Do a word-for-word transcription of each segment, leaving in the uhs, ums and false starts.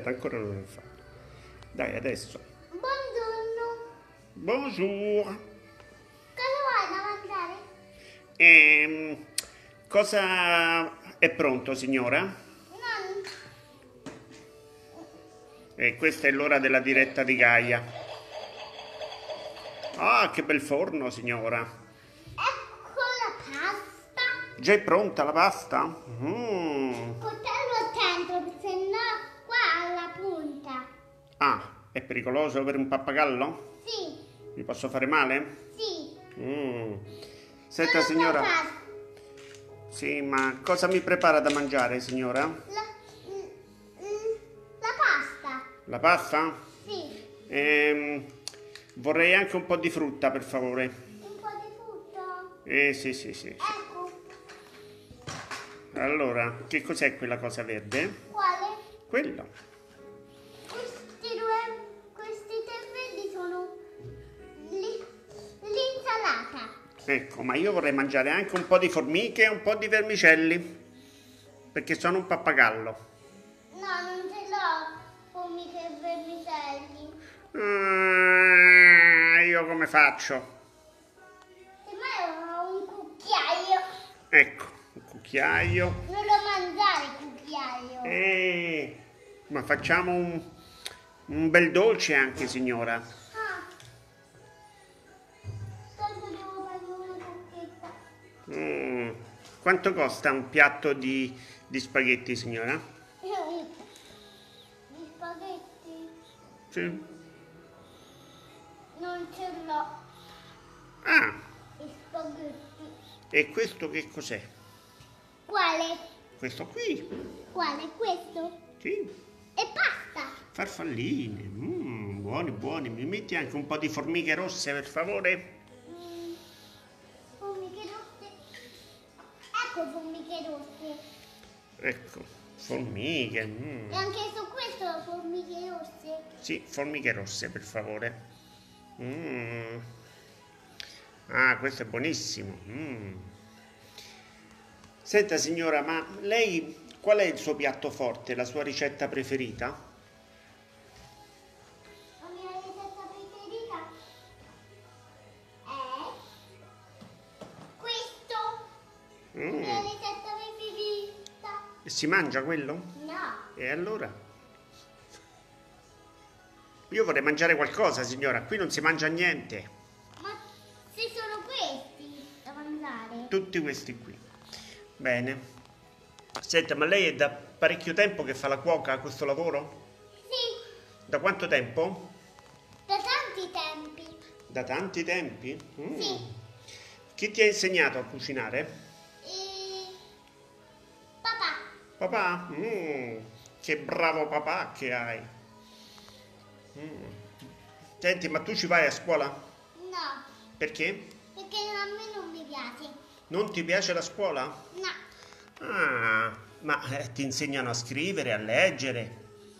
Ancora non l'ho fatto. Dai, adesso. Buongiorno. Bonjour. Cosa vuoi da mangiare? Ehm, cosa è pronto, signora? Non... E questa è l'ora della diretta di Gaia. Ah, che bel forno, signora. Ecco la pasta. Già è pronta la pasta? Mm. Coltello attento, se no qua alla punta. Ah, è pericoloso per un pappagallo? Sì, Mi posso fare male? sì. Mm. Senta, Solo signora. per pasta. Sì, ma cosa mi prepara da mangiare, signora? La, l- l- la pasta. La pasta? Sì. Ehm, vorrei anche un po' di frutta, per favore. Un po' di frutta. Eh, sì, sì, sì. Ecco. Allora, che cos'è quella cosa verde? Quale? Quello. Questi due, questi tre verdi sono li- l'insalata. Ecco, ma io vorrei mangiare anche un po' di formiche e un po' di vermicelli, perché sono un pappagallo. No, non ce l'ho formiche e vermicelli. Ah, io come faccio? Semmai ho un cucchiaio. Ecco, un cucchiaio. Non lo mangiare il cucchiaio. Eh, ma facciamo un, un bel dolce anche, signora. Ah. Adesso devo prendere una cocchetta. Mm, quanto costa un piatto di, di spaghetti, signora? Gli spaghetti Sì. non ce l'ho. Ah, Gli spaghetti. e questo che cos'è? Quale? Questo qui? Quale? Questo? Sì, E pasta. farfalline. Mm, buoni, buoni. Mi metti anche un po' di formiche rosse, per favore? Mm, formiche rosse. Ecco formiche rosse. Ecco, formiche. Mm. E anche su questo formiche rosse. Sì, formiche rosse, per favore. Mm. Ah, questo è buonissimo. Mm. Senta, signora, ma lei qual è il suo piatto forte, la sua ricetta preferita? La mia ricetta preferita è questo. La Mm. mia ricetta preferita. E si mangia quello? No. E allora? Io vorrei mangiare qualcosa, signora. Qui non si mangia niente. Ma se sono questi da mangiare? Tutti questi qui. Bene. Senta, ma lei è da parecchio tempo che fa la cuoca a questo lavoro? Sì, Da quanto tempo? da tanti tempi. Da tanti tempi? Mm. Sì. Chi ti ha insegnato a cucinare? E... Papà, Papà? Mm. Che bravo papà che hai. Mm. Senti, ma tu ci vai a scuola? no, Perché? perché a me non mi piace. Non ti piace la scuola? No, Ah, ma eh, ti insegnano a scrivere, a leggere.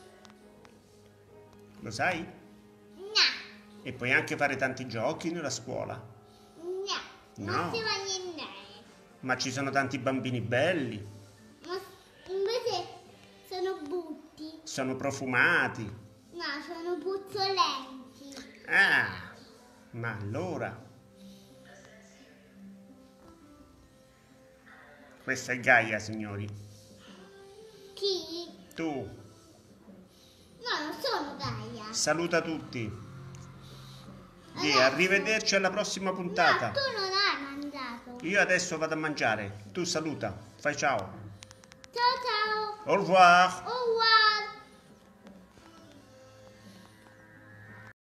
Lo sai? no, E puoi anche fare tanti giochi nella scuola. no. No. Non si va niente. Ma ci sono tanti bambini belli, Ma invece sono butti. sono profumati. No, sono puzzolenti. Ah, ma allora... Questa è Gaia, signori. Chi? Tu, No, non sono Gaia. saluta tutti. Di Adesso- arrivederci alla prossima No, puntata. tu non hai mangiato. Io adesso vado a mangiare. Tu saluta. Fai ciao. Ciao ciao. Au revoir.